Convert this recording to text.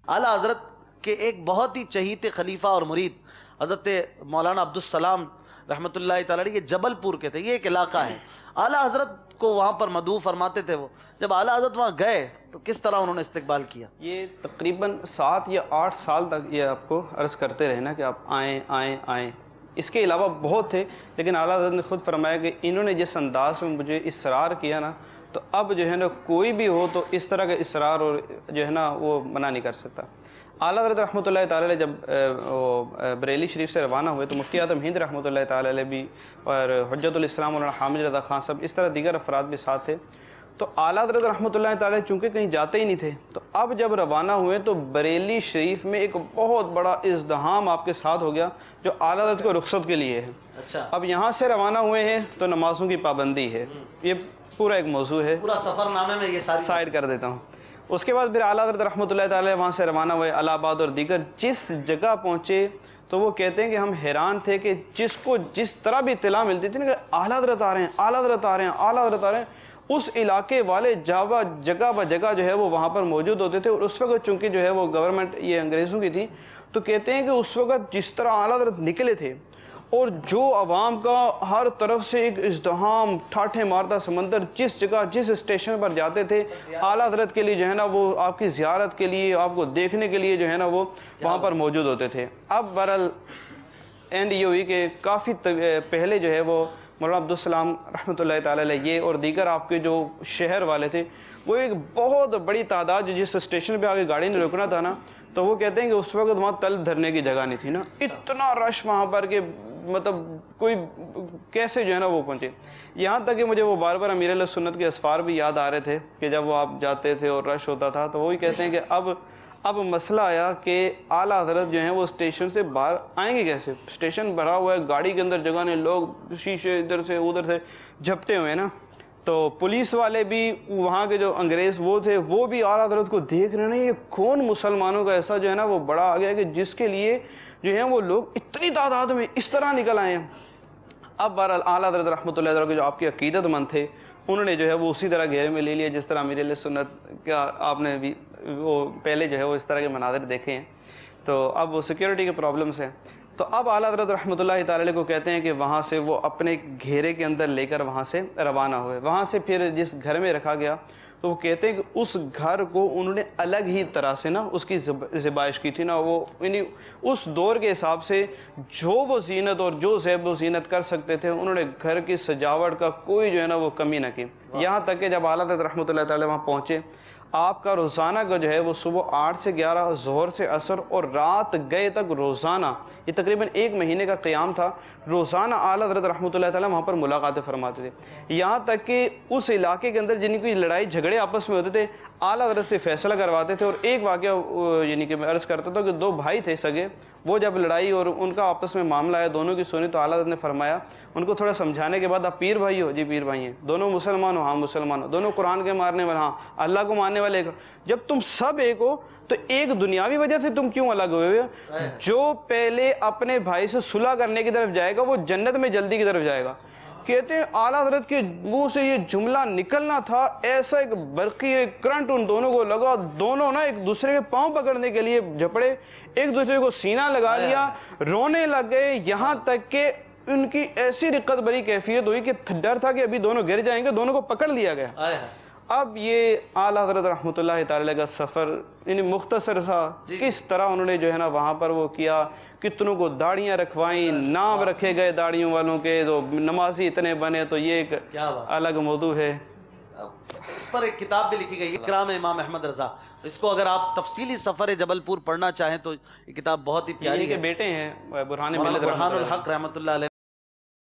اعلیٰ حضرت کے ایک بہت ہی چہیتے خلیفہ اور مرید حضرت مولانا عبدالسلام رحمۃ اللہ تعالی علیہ، یہ جبل پور کے تھے، یہ ایک علاقہ ہے، اعلیٰ حضرت کو وہاں پر مدعو فرماتے تھے وہ۔ جب اعلیٰ حضرت وہاں گئے تو کس طرح انہوں نے استقبال کیا؟ یہ تقریباً 7 یا 8 سال تک یہ آپ کو عرض کرتے رہے نا کہ آپ آئیں آئیں آئیں۔ اس کے علاوہ بہت تھے، لیکن اعلیٰ حضرت نے خود فرمایا کہ انہوں نے جس انداز میں مجھے اصرار کیا نا، تو اب جو ہے نا کوئی بھی ہو تو اس طرح کا اصرار اور جو ہے نا وہ منع نہیں کر سکتا۔ اعلیٰ حضرت رحمۃ اللہ تعالی علیہ جب بریلی شریف سے روانہ ہوئے تو مفتی اعظم ہند رحمۃ اللہ تعالی علیہ بھی اور حجت الاسلام مولانا حامد رضا خان صاحب، اس طرح دیگر افراد بھی ساتھ تھے۔ تو اعلیٰ حضرت رحمۃ اللہ تعالی چونکہ کہیں جاتے ہی نہیں تھے، تو اب جب روانہ ہوئے تو بریلی شریف میں ایک بہت بڑا ازدحام آپ کے ساتھ ہو گیا جو اعلیٰ حضرت کو رخصت کے لیے ہے۔ اچھا، اب یہاں سے روانہ ہوئے ہیں تو نمازوں کی پابندی ہے، یہ پورا ایک موضوع ہے، پورا سفر نامے میں یہ سائڈ کر دیتا ہوں۔ اس کے بعد پھر اعلیٰ حضرت رحمۃ اللہ تعالی وہاں سے روانہ ہوئے الہ آباد اور دیگر جس جگہ پہنچے تو وہ کہتے ہیں کہ ہم حیران تھے کہ جس کو جس طرح بھی اطلاع ملتی تھی نا کہ اعلیٰ حضرت آ رہے ہیں، اعلیٰ حضرت آ رہے ہیں، اعلیٰ حضرت آ رہے ہیں، اس علاقے والے جگہ بہ جگہ جو ہے وہ وہاں پر موجود ہوتے تھے۔ اور اس وقت چونکہ جو ہے وہ گورنمنٹ یہ انگریزوں کی تھی، تو کہتے ہیں کہ اس وقت جس طرح اعلیٰ حضرت نکلے تھے اور جو عوام کا ہر طرف سے ایک ازدحام ٹھاٹھے مارتا سمندر، جس جگہ جس اسٹیشن پر جاتے تھے اعلیٰ حضرت کے لیے جو ہے نا وہ آپ کی زیارت کے لیے، آپ کو دیکھنے کے لیے جو ہے نا وہ وہاں پر موجود ہوتے تھے۔ اب بہرحال اینڈ یہ ہوئی کہ کافی پہلے جو ہے وہ مولانا عبدالسلام رحمۃ اللہ تعالی علیہ یہ اور دیگر آپ کے جو شہر والے تھے، وہ ایک بہت بڑی تعداد جو جس اسٹیشن پہ آگے گاڑی نے رکنا تھا نا، تو وہ کہتے ہیں کہ اس وقت وہاں تل دھرنے کی جگہ نہیں تھی نا، اتنا رش وہاں پر کہ مطلب کوئی کیسے جو ہے نا وہ پہنچے۔ یہاں تک کہ مجھے وہ بار بار امیر علیہ سنت کے اسفار بھی یاد آ رہے تھے کہ جب وہ آپ جاتے تھے اور رش ہوتا تھا، تو وہی کہتے ہیں کہ اب مسئلہ آیا کہ اعلیٰ حضرت جو ہیں وہ اسٹیشن سے باہر آئیں گے کیسے؟ اسٹیشن بھرا ہوا ہے، گاڑی کے اندر جگہ نہیں، لوگ شیشے ادھر سے ادھر سے جھپٹے ہوئے نا۔ تو پولیس والے بھی وہاں کے جو انگریز وہ تھے وہ بھی اعلیٰ حضرت کو دیکھ رہے ہیں، یہ کون مسلمانوں کا ایسا جو ہے نا وہ بڑا آ گیا کہ جس کے لیے جو ہیں وہ لوگ اتنی تعداد میں اس طرح نکل آئے ہیں۔ اب بہرحال اعلیٰ حضرت رحمۃ اللہ علیہ کے جو آپ کے عقیدت مند تھے انہوں نے جو ہے وہ اسی طرح گھیرے میں لے لیا جس طرح امیر علیہ سنت کا آپ نے بھی وہ پہلے جو ہے وہ اس طرح کے مناظر دیکھے ہیں۔ تو اب وہ سیکیورٹی کے پرابلمس ہیں، تو اب اعلیٰ حضرت رحمۃ اللہ تعالی علیہ کو کہتے ہیں کہ وہاں سے وہ اپنے گھیرے کے اندر لے کر وہاں سے روانہ ہوئے۔ وہاں سے پھر جس گھر میں رکھا گیا تو وہ کہتے ہیں کہ اس گھر کو انہوں نے الگ ہی طرح سے نا اس کی زیبائش کی تھی نا، وہ یعنی اس دور کے حساب سے جو وہ زینت اور جو زیب و زینت کر سکتے تھے انہوں نے گھر کی سجاوٹ کا کوئی جو ہے نا وہ کمی نہ کی۔ یہاں تک کہ جب اعلیٰ حضرت رحمۃ اللہ تعالی وہاں پہنچے، آپ کا روزانہ کا جو ہے وہ صبح 8 سے 11، ظہر سے عصر اور رات گئے تک روزانہ، یہ تقریباً 1 مہینے کا قیام تھا، روزانہ اعلیٰ حضرت رحمۃ اللہ تعالیٰ وہاں پر ملاقاتیں فرماتے تھے۔ یہاں تک کہ اس علاقے کے اندر جن کی لڑائی جھگڑے آپس میں ہوتے تھے اعلیٰ حضرت سے فیصلہ کرواتے تھے۔ اور ایک واقعہ یعنی کہ میں عرض کرتا تھا کہ 2 بھائی تھے سگے، وہ جب لڑائی اور ان کا آپس میں معاملہ آیا دونوں کی سنی تو اعلیٰ حضرت نے فرمایا ان کو تھوڑا سمجھانے کے بعد، آپ پیر بھائی ہو؟ جی پیر بھائی ہیں۔ دونوں مسلمان ہو؟ ہاں مسلمان ہو۔ دونوں قرآن کے ماننے والے؟ ہاں۔ اللہ کو ماننے والے ایک؟ جب تم سب ایک ہو تو ایک دنیاوی وجہ سے تم کیوں الگ ہوئے ہو؟ جو پہلے اپنے بھائی سے صلح کرنے کی طرف جائے گا وہ جنت میں جلدی کی طرف جائے گا۔ کہتے ہیں اعلیٰ حضرت کے منہ سے یہ جملہ نکلنا تھا، ایسا ایک برقی ایک کرنٹ ان دونوں کو لگا، دونوں نا ایک دوسرے کے پاؤں پکڑنے کے لیے جھپڑے، ایک دوسرے کو سینہ لگا لیا، رونے لگ گئے، یہاں تک کہ ان کی ایسی رقت بری کیفیت ہوئی کہ ڈر تھا کہ ابھی دونوں گر جائیں گے، دونوں کو پکڑ لیا گیا۔ اب یہ اعلیٰ حضرت رحمۃ اللہ تعالی کا سفر یعنی مختصر سا کس طرح انہوں نے جو ہے نا وہاں پر وہ کیا، کتنوں کو داڑیاں رکھوائیں، نام رکھے گئے داڑیوں والوں کے، تو نمازی اتنے بنے، تو یہ ایک الگ موضوع ہے۔ اس پر ایک کتاب بھی لکھی گئی ہے، اکرام امام احمد رضا، اس کو اگر آپ تفصیلی سفر جبل پور پڑھنا چاہیں تو یہ کتاب بہت ہی پیاری ہے۔ کے بیٹے ہیں برہان الحق رحمۃ اللہ علیہ۔